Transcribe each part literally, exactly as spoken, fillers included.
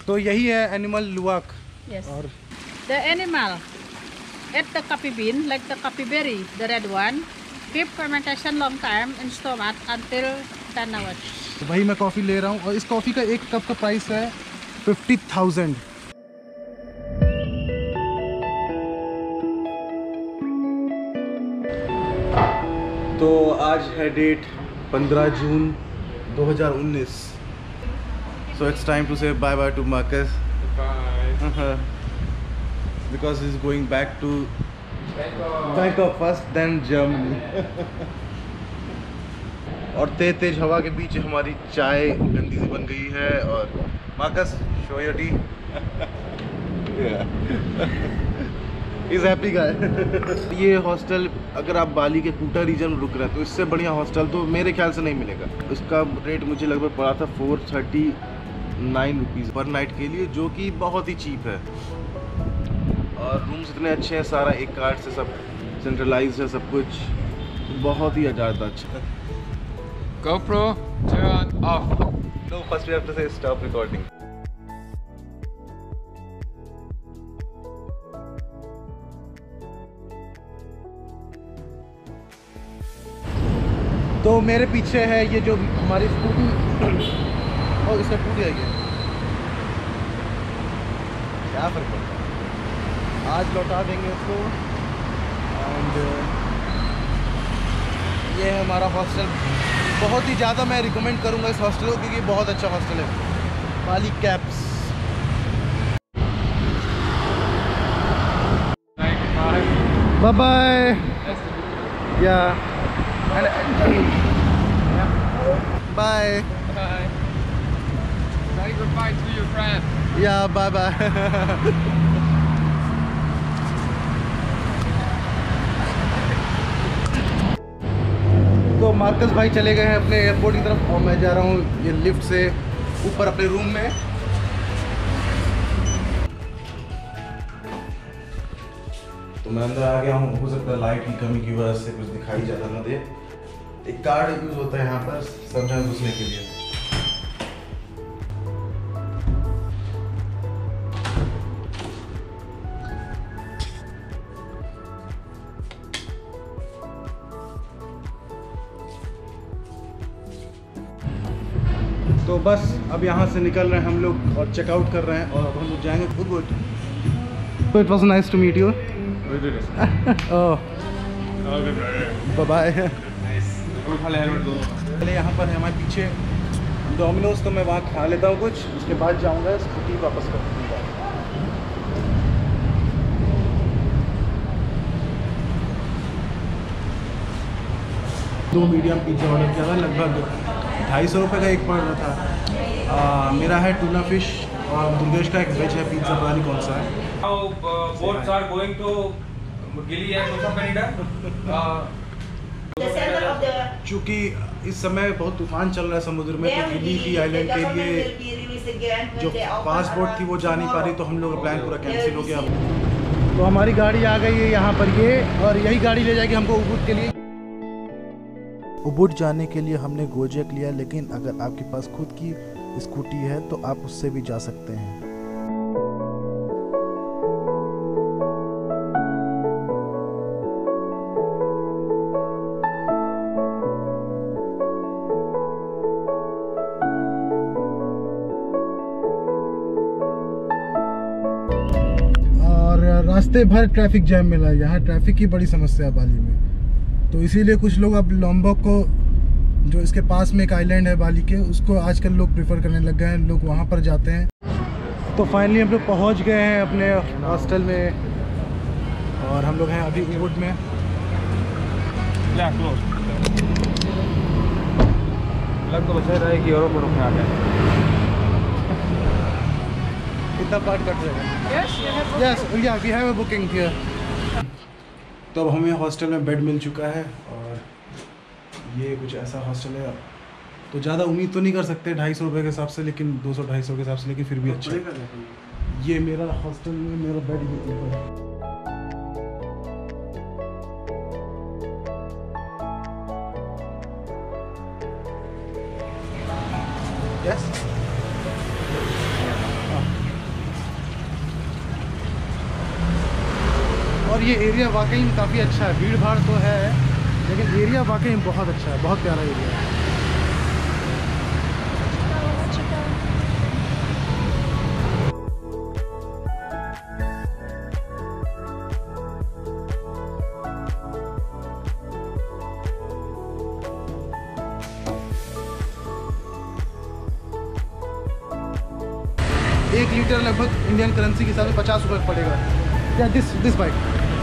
तो यही है एनिमल लुवाक। Yes. और The animal eat the coffee bean like the coffee berry, the red one. Keep fermentation long time in stomach until ten hours. तो भाई मैं coffee ले रहा हूँ और इस कॉफ़ी का एक कप का प्राइस है फिफ्टी थाउजेंड। तो आज है डेट पंद्रह जून दो हज़ार उन्नीस। So it's time to say bye bye to Marcus because he is going back to Bangkok first then Germany. और तेज तेज हवा के बीच हमारी चाय गंदी सी बन गई है। और Marcus show your tee. Is happy guy. ये हॉस्टल अगर आप बाली के कूटा रीजन में रुक रहे हैं तो इससे बढ़िया हॉस्टल तो मेरे ख्याल से नहीं मिलेगा। इसका रेट मुझे लगभग पड़ा था four thirty nine rupees per night के लिए, जो कि बहुत ही चीप है। और रूम्स इतने अच्छे हैं, सारा एक कार्ड से सब सेंट्रलाइज है, सब कुछ बहुत ही ज़्यादा अच्छा है। GoPro, turn off. No, first we have to say stop recording. तो मेरे पीछे है ये जो हमारी स्कूटी और इसका टूट गया, ये क्या फर्क पड़ता है, आज लौटा देंगे उसको। एंड ये है हमारा हॉस्टल। बहुत ही ज़्यादा मैं रिकमेंड करूँगा इस हॉस्टल को क्योंकि बहुत अच्छा हॉस्टल है। Bali caps. Bye bye. या bye. Say goodbye to your friend. या बाय बाय। तो मार्कस भाई चले गए हैं अपने एयरपोर्ट की तरफ और मैं जा रहा हूँ ये लिफ्ट से ऊपर अपने रूम में। तो मैं अंदर आ गया हूँ। हो सकता है लाइट की कमी की वजह से कुछ दिखाई ज़्यादा ना दे। एक कार्ड यूज होता है यहाँ पर समझा घुसने के लिए। तो बस अब यहाँ से निकल रहे हैं हम लोग और चेकआउट कर रहे हैं और अब हम लोग जाएंगे गुड गुड। तो it was nice to meet you. Bye. पहले यहाँ पर है हमारे पीछे डोमिनोज, तो मैं वहाँ खा लेता हूँ कुछ, उसके बाद जाऊँगा स्कूटी वापस कर दूँगा। दो मीडियम पिज्ज़ा ऑर्डर किया था, लगभग ढाई सौ रुपये का एक पड़ रहा था। आ, मेरा है टूना फिश और दुर्गेश का एक वेज है पिज्ज़ा, पता नहीं कौन सा है। Boats are going to Gili and Nusa Penida. चूँकि इस समय बहुत तूफान चल रहा है समुद्र में, तो गिली की आइलैंड के लिए जो पासपोर्ट थी वो जा नहीं पा रही, तो हम लोग का प्लान पूरा कैंसिल हो गया। तो हमारी गाड़ी आ गई है यहाँ पर ये, और यही गाड़ी ले जाएगी हमको उबुड के लिए। उबुड जाने के लिए हमने गोजेक लिया, लेकिन अगर आपके पास खुद की स्कूटी है तो आप उससे भी जा सकते हैं। रास्ते भर ट्रैफिक जैम मिला है। यहाँ ट्रैफिक की बड़ी समस्या है बाली में, तो इसीलिए कुछ लोग अब लॉम्बोक को, जो इसके पास में एक आइलैंड है बाली के, उसको आजकल लोग प्रेफर करने लग गए हैं, लोग वहाँ पर जाते हैं। तो फाइनली हम लोग पहुँच गए हैं अपने हॉस्टल में और हम लोग हैं अभी उबुड में। लग तो बचा रहा है कि यूरोप में रुकने आ गए। कितना पार्ट कट जाएगा? Yes, yeah we have a booking here. तो अब हमें हॉस्टल में बेड मिल चुका है और ये कुछ ऐसा हॉस्टल है। तो ज़्यादा उम्मीद तो नहीं कर सकते ढाई सौ रुपये के हिसाब से, लेकिन दो सौ ढाई सौ के हिसाब से, लेकिन फिर भी अच्छा है। ये मेरा हॉस्टल में मेरा बेड ये ऊपर है। Yes? और ये एरिया वाकई में काफ़ी अच्छा है। भीड़ भाड़ तो है लेकिन एरिया वाकई में बहुत अच्छा है, बहुत प्यारा एरिया है। एक लीटर लगभग इंडियन करेंसी के हिसाब से पचास रुपये पड़ेगा। Yeah this this bike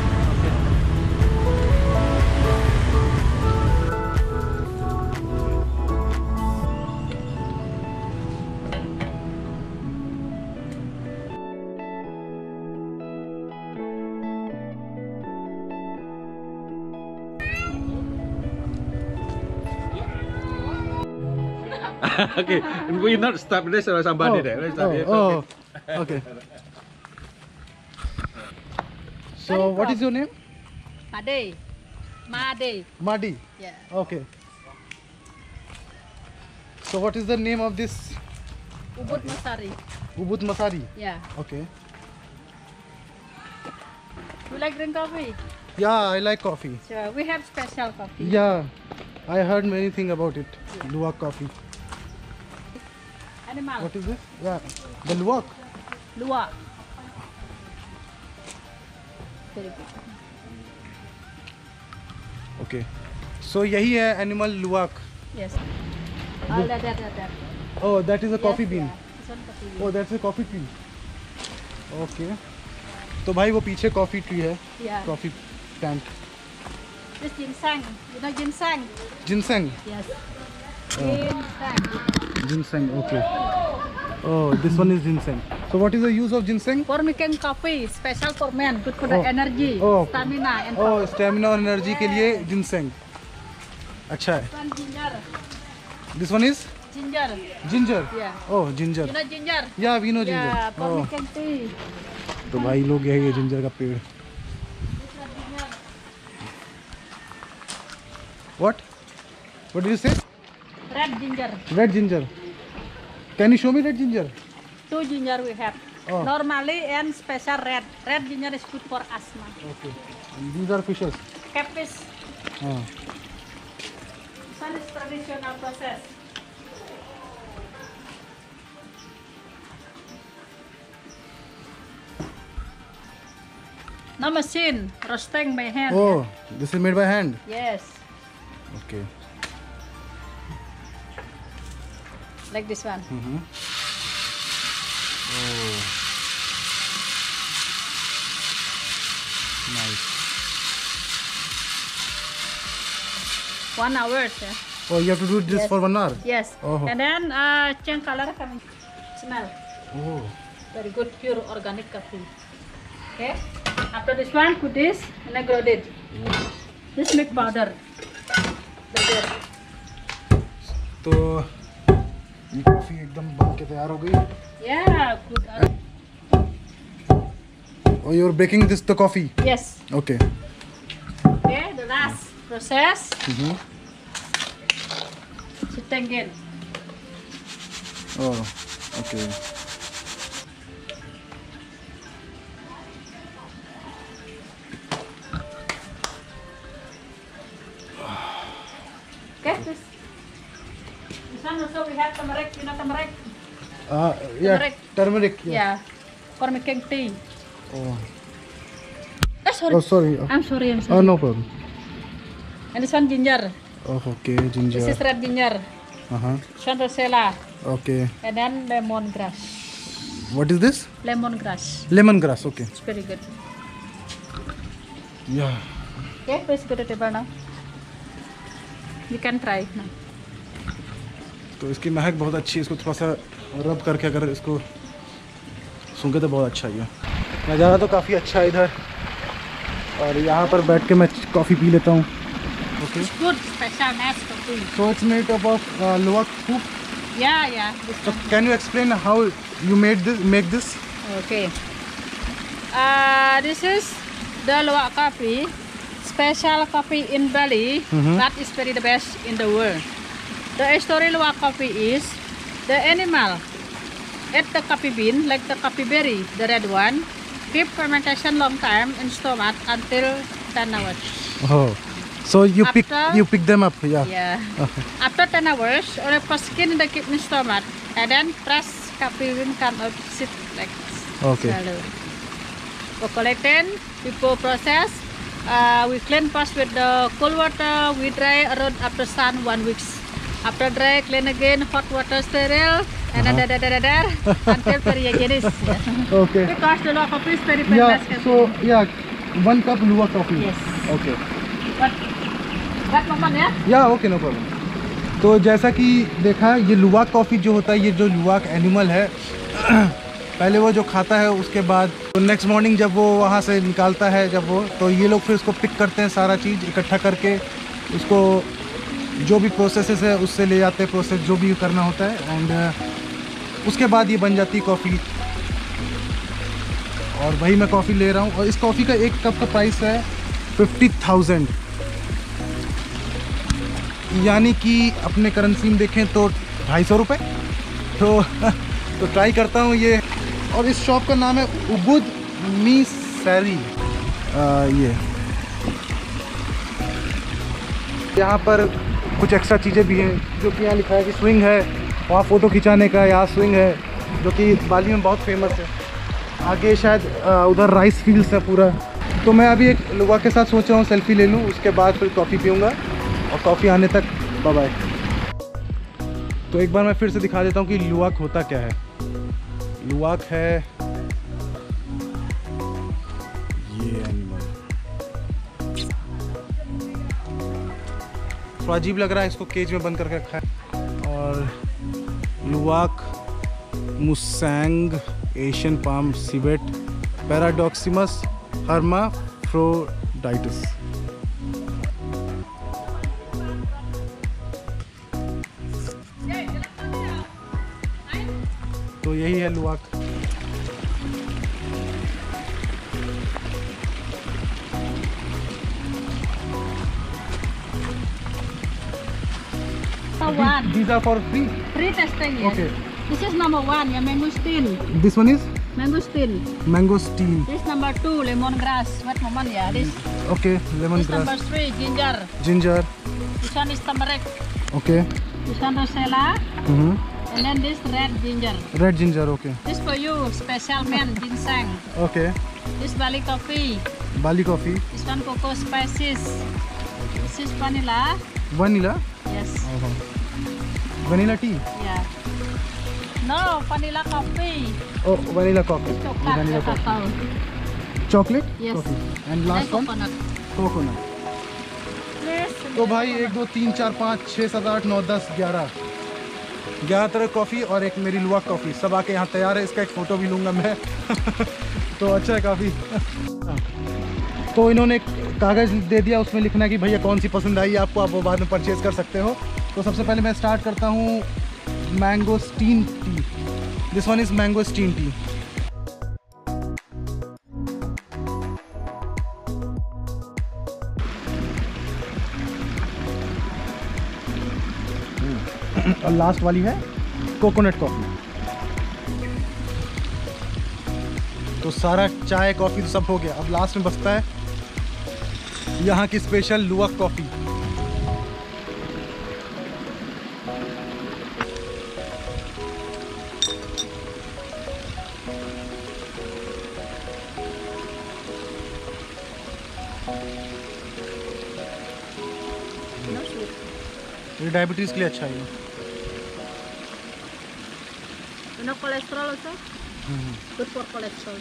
Okay, we not stop this or somebody there. Let's stop here. oh, okay. So what is your name? Made. Made. Madi. Yeah. Okay. So what is the name of this? Ubud Masari. Ubud Masari. Yeah. Okay. You like drink coffee? Yeah, I like coffee. Sure. We have special coffee. Yeah, I heard many things about it. Luwak coffee. Animal. What is this? Yeah, the luwak. Luwak. Very good. Okay. So यही है animal luwak. Yes. All that, that, that, that. Oh, that is a coffee Yes, bean. yeah. This one coffee bean. Oh, that's a coffee tree. Okay. तो भाई वो पीछे coffee tree है, Yeah. Coffee plant. This ginseng. You know ginseng? Ginseng. Yes. Ginseng. Ginseng. Okay. Oh, this one is ginseng. So what is the use of ginseng? For making coffee, special for men, good for the Oh. energy, Oh. stamina, and Oh, power. stamina और energy के लिए ginseng. अच्छा है. This one ginger. This one is Ginger. ginger. Yeah. Oh, ginger. You know ginger? Yeah, we know ginger. Yeah, for Oh. making tea. तो भाई लोग यही है जिंजर का पेड़. This one ginger. What? What did you say? Red ginger. Red ginger. Can you show me red ginger? Two ginger we have. Oh. Normally and special red. Red ginger is good for asthma. Okay. And these are fishes. Catfish. Oh. This one is traditional process. No machine, roasting by hand. Oh, this is made by hand. Yes, Okay. like this one. Mm-hmm. Oh. Nice. One hour. Yeah. Oh, you have to do this Yes. for one hour. Yes. Oh. And then uh, change color coming. Smell. Oh. Very good, pure organic coffee. Okay. After this one, put this and I ground it. This milk powder. Like that. तो ये coffee एकदम बन के तैयार हो गई. Yeah, good. Oh, you're baking this the coffee. Yes. Okay. Okay, the last process. Mm-hmm. Sitting in. Oh. Okay. Okay, this. This one also we have turmeric. You know turmeric? Uh, yeah. Turmeric. Turmeric. Yeah. Yeah. For making tea. Oh. Oh, sorry. Oh, sorry. I'm sorry, I'm sorry. Oh, no problem. And this one ginger. Oh, okay. Ginger. This is red ginger. Uh huh. This one rosella. Okay. And then lemongrass. What is this? Lemongrass. Lemongrass. Okay. It's very good. Yeah. Okay, please go to the table now. You can try now. तो इसकी महक बहुत अच्छी है. इसको थोड़ा सा रब करके अगर इसको सूंघे तो बहुत अच्छा ही है. नज़ारा तो काफ़ी अच्छा है इधर. और यहाँ पर बैठ के मैं कॉफ़ी पी लेता हूँ. Okay. It's good, special nice coffee. So it's made up of uh, luwak soup. Yeah, yeah. This So one. can you explain how you made this? Make this? Okay. Uh, this is the luwak coffee. Special coffee in Bali. Mhm. That is very the best in the world. The story luwak coffee is the animal ate the coffee bean like the coffee berry, the red one. keep fermentation long time in stomach until ten hours. Oh, so you pick After- you pick them up, yeah. Yeah. After ten hours, only for skin they keep in stomach, and then press coffee bean come out sit like this. Okay. Shallow. For collecting, before process, uh, we clean first with the cold water. We dry around after sun one weeks. After dry, clean again, hot water sterile, and then da da da da da until very hygienic. Okay. Because the local coffee is very Yeah. famous. So yeah, one cup luwak coffee. Yes. Okay. But that moment, yeah. Yeah okay no problem. तो जैसा कि देखा, ये लुवाक coffee जो होता है, ये जो लुवाक एनिमल है पहले वो जो खाता है, उसके बाद तो नेक्स्ट मॉर्निंग जब वो वहाँ से निकालता है, जब वो तो ये लोग फिर उसको पिक करते हैं, सारा चीज़ इकट्ठा करके उसको जो भी प्रोसेसेस है उससे ले जाते हैं, प्रोसेस जो भी करना होता है, एंड उसके बाद ये बन जाती है कॉफ़ी। और वही मैं कॉफ़ी ले रहा हूँ, और इस कॉफ़ी का एक कप का प्राइस है फिफ्टी थाउजेंड, यानी कि अपने करेंसी में देखें तो ढाई सौ रुपये। तो तो ट्राई करता हूँ ये। और इस शॉप का नाम है उबुद मी सैरी। ये यहाँ पर कुछ एक्स्ट्रा चीज़ें भी हैं, जो कि यहाँ लिखा है कि स्विंग है, वहाँ फ़ोटो खिंचाने का, यहाँ स्विंग है, जो कि बाली में बहुत फेमस है। आगे शायद आ, उधर राइस फील्ड्स है पूरा। तो मैं अभी एक लुवाक के साथ सोच रहा हूँ सेल्फ़ी ले लूँ, उसके बाद फिर कॉफ़ी पीऊँगा, और कॉफ़ी आने तक बाय बाय। तो एक बार मैं फिर से दिखा देता हूँ कि लुवाक होता क्या है। लुवाक है ये एनिमल, थोड़ा अजीब लग रहा है, इसको केज में बंद करके रखा है। और luwak musang Asian palm civet Paradoxurus hermaphroditus. तो यही है लुवाक। One. These are for free. Free testing, yes. Okay. This is number one, yeah, mangosteen. This one is Mangosteen. mangosteen. This number two, lemongrass. What moment, yeah? This. Okay, This lemongrass. number three, ginger. Ginger. This one is turmeric. Okay. This one rosella. Mm-hmm. And then this red ginger. Red ginger. Okay. This for you, special man, ginseng. Okay. This Bali coffee. Bali coffee. This one cocoa spices. This is vanilla. Vanilla. Yes. Uh-huh. Vanilla tea. Yeah. No, vanilla coffee. Oh, vanilla coffee. Coklat Vanilla atau coffee. cacao. Chocolate. Yes. Coffee. And And last one. coconut. Coconut. Yes. तो भाई एक दो तीन चार पाँच छः सात आठ नौ दस ग्यारह ग्यारह तरह कॉफ़ी और एक मेरी लुवाक कॉफ़ी सब आके यहाँ तैयार है। इसका एक फ़ोटो भी लूँगा मैं। तो अच्छा है काफ़ी। तो इन्होंने एक कागज़ दे दिया, उसमें लिखना है कि भैया कौन सी पसंद आई आपको, आप वो बाद में परचेज़ कर सकते हो। तो सबसे पहले मैं स्टार्ट करता हूँ mangosteen tea. This one is mangosteen tea. और लास्ट वाली है कोकोनट कॉफ़ी। तो सारा चाय कॉफ़ी तो सब हो गया, अब लास्ट में बचता है यहाँ की स्पेशल लुवाक कॉफ़ी। ये डायबिटीज़ के लिए अच्छा है ये। No cholesterol also? Good for cholesterol.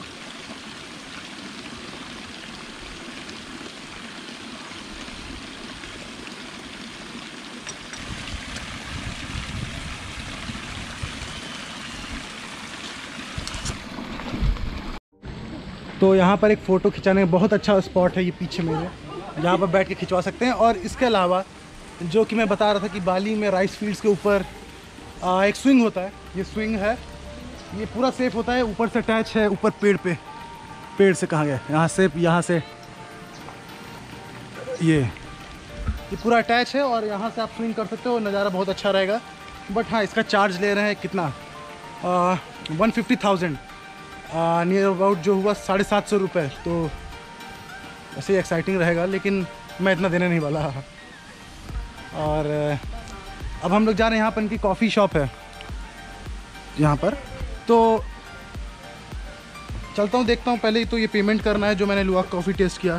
तो यहाँ पर एक फ़ोटो खिंचाने का बहुत अच्छा स्पॉट है, ये पीछे मेरे, यहाँ पर बैठ के खिंचवा सकते हैं। और इसके अलावा जो कि मैं बता रहा था कि बाली में राइस फील्ड्स के ऊपर आ, एक स्विंग होता है। ये स्विंग है, ये पूरा सेफ होता है, ऊपर से अटैच है, ऊपर पेड़ पे, पेड़ से कहाँ गया, यहाँ से यहाँ से ये ये पूरा अटैच है, और यहाँ से आप स्विंग कर सकते हो, नज़ारा बहुत अच्छा रहेगा। बट हाँ, इसका चार्ज ले रहे हैं कितना, one fifty thousand near about जो हुआ साढ़े सात सौ रुपये। तो ऐसे ही एक्साइटिंग रहेगा, लेकिन मैं इतना देने नहीं वाला। और अब हम लोग जा रहे हैं, यहाँ पर इनकी कॉफ़ी शॉप है यहाँ पर, तो चलता हूँ देखता हूँ। पहले तो ये पेमेंट करना है जो मैंने लुवाक कॉफ़ी टेस्ट किया।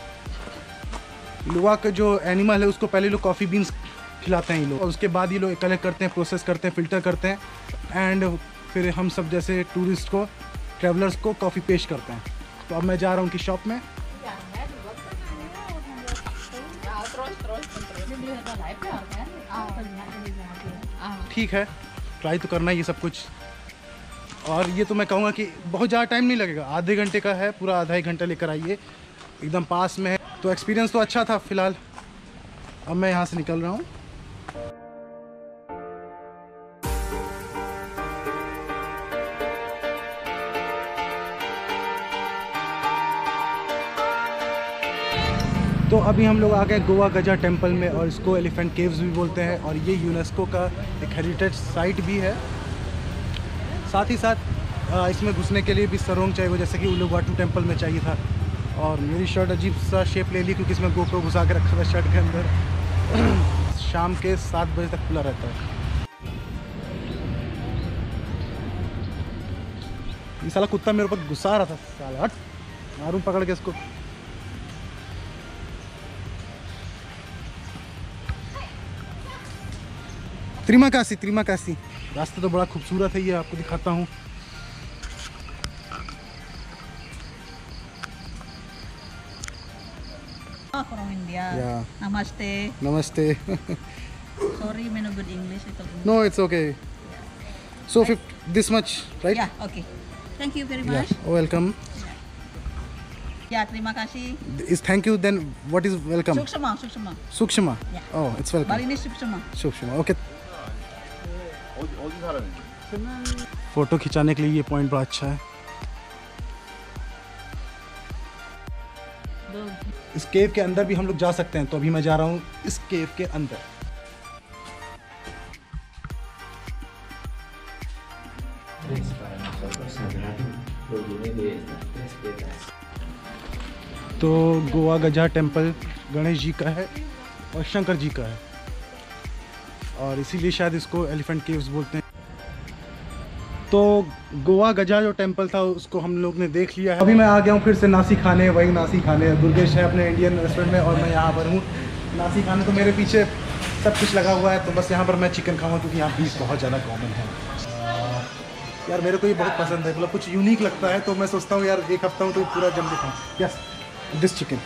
लुवाक का जो एनिमल है उसको पहले लोग कॉफ़ी बीन्स खिलाते हैं ये लोग, और उसके बाद ये लोग कलेक्ट करते हैं, प्रोसेस करते हैं, फ़िल्टर करते हैं, एंड फिर हम सब जैसे टूरिस्ट को, ट्रैवलर्स को कॉफ़ी पेश करते हैं। तो अब मैं जा रहा हूँ उनकी शॉप में। ठीक है, ट्राई तो करना है ये सब कुछ। और ये तो मैं कहूँगा कि बहुत ज़्यादा टाइम नहीं लगेगा, आधे घंटे का है, पूरा आधा एक घंटा लेकर आइए, एकदम पास में है। तो एक्सपीरियंस तो अच्छा था फ़िलहाल। अब मैं यहाँ से निकल रहा हूँ। तो अभी हम लोग आ गए गोवा गजा टेम्पल में, और इसको एलिफेंट केव्स भी बोलते हैं, और ये यूनेस्को का एक हेरिटेज साइट भी है। साथ ही साथ इसमें घुसने के लिए भी सरोंग चाहिए, जैसे कि उलुवाटू टेम्पल में चाहिए था। और मेरी शर्ट अजीब सा शेप ले ली क्योंकि इसमें गोप्रो घुसा के रखा था शर्ट के अंदर। शाम के सात बजे तक खुला रहता है। ये साला कुत्ता मेरे ऊपर गुस्सा आ रहा था, साला हट, मारूं पकड़ के इसको। त्रिमाकासी, त्रिमाकासी रास्ता तो बड़ा खूबसूरत है, ये आपको दिखाता हूँ। From India. Yeah. Namaste. Namaste. Sorry, मैं no good English. No, it's okay. So fif- this much, right? Yeah, okay. Thank you very Yeah. much. Welcome. Yeah, terima kasih. Is thank you, then what is welcome? Suksma, suksma. Sukshma. Yeah. Oh, it's welcome. Bali ni suksma. Sukshma. Okay. Photo खिंचाने के लिए ये point बड़ा अच्छा है। इस केव के अंदर भी हम लोग जा सकते हैं, तो अभी मैं जा रहा हूँ इस केव के अंदर। तो Goa Gajah temple Ganesh ji का है और शंकर जी का है, और इसीलिए शायद इसको एलिफेंट केव्स बोलते हैं। तो गोवा गजा जो टेम्पल था उसको हम लोग ने देख लिया है। अभी मैं आ गया हूँ फिर से नासी खाने, वही नासी खाने। दुर्गेश है अपने इंडियन रेस्टोरेंट में और मैं यहाँ पर हूँ नासी खाने। तो मेरे पीछे सब कुछ लगा हुआ है, तो बस यहाँ पर मैं चिकन खाऊंगा क्योंकि यहाँ बीफ बहुत ज़्यादा कॉमन है। यार मेरे को ये बहुत पसंद है, मतलब कुछ यूनिक लगता है, तो मैं सोचता हूँ यार एक हफ्ता हूँ तो पूरा जम के खाऊँ। Yes, this chicken.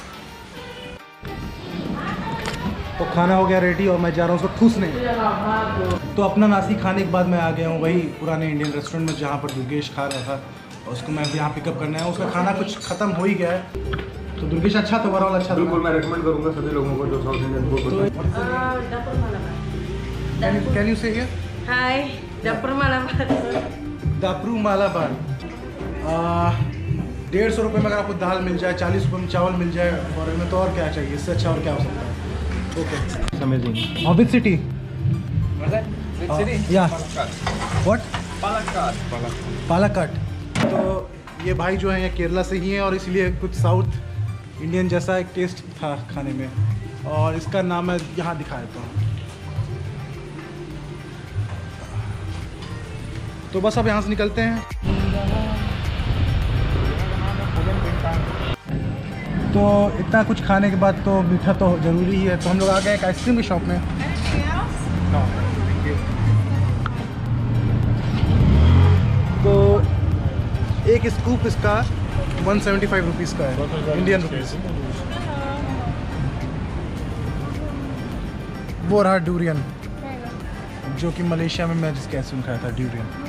तो खाना हो गया रेडी और मैं जा रहा हूँ उसको ठूसने। तो अपना नासी खाने के बाद मैं आ गया हूँ वही पुराने इंडियन रेस्टोरेंट में जहाँ पर दुर्गेश खा रहा था, और उसको मैं यहाँ पिकअप करना है। उसका खाना कुछ ख़त्म हो ही गया है। तो दुर्गेश अच्छा था, ओवरऑल अच्छा था। बिल्कुल, मैं रेकमेंड करूँगा सभी लोगों को जो साउथ इंडियन फूड पसंद। Can you say here? Hi, दपर मालाबार। दापरू मालाबार। डेढ़ सौ रुपये में अगर आपको दाल मिल जाए, चालीस रुपये में चावल मिल जाए फॉरेन में, तो और क्या चाहिए, इससे अच्छा और क्या हो सकता है। Okay, amazing. और विच सिटी? या व्हाट? Palakkad. पालाकाट। तो ये भाई जो है ये केरला से ही हैं, और इसलिए कुछ साउथ इंडियन जैसा एक टेस्ट था खाने में, और इसका नाम मैं यहाँ दिखा देता हूँ। तो बस अब यहाँ से निकलते हैं। तो इतना कुछ खाने के बाद तो मीठा तो ज़रूरी ही है, तो हम लोग आ गए एक आइसक्रीम की शॉप में। तो एक स्कूप इसका वन सेवेंटी फाइव रुपीज़ का है, इंडियन रुपीज़। वो रहा डूरियन, जो कि मलेशिया में मैं जिसके आइसक्रीम खाया था, durian.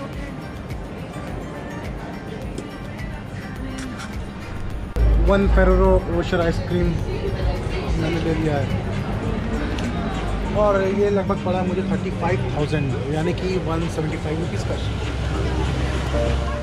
One Ferrero Rocher ice cream मैंने ले लिया है, और ये लगभग पड़ा मुझे थर्टी फाइव थाउजेंड, यानी कि वन सेवेंटी फाइव रुपीज़ का।